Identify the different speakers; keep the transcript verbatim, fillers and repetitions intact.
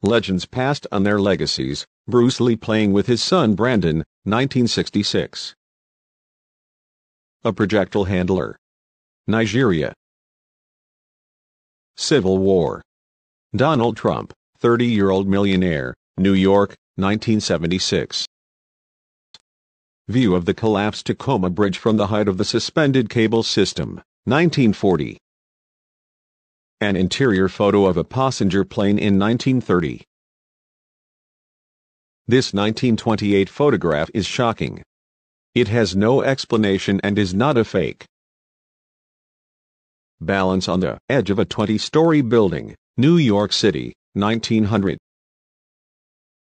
Speaker 1: Legends passed on their legacies. Bruce Lee playing with his son Brandon, nineteen sixty-six. A projectile handler. Nigeria. Civil War. Donald Trump, thirty-year-old millionaire, New York, nineteen seventy-six. View of the collapsed Tacoma Bridge from the height of the suspended cable system, nineteen forty. An interior photo of a passenger plane in nineteen thirty. This nineteen twenty-eight photograph is shocking. It has no explanation and is not a fake. Balance on the edge of a twenty-story building, New York City, nineteen hundred.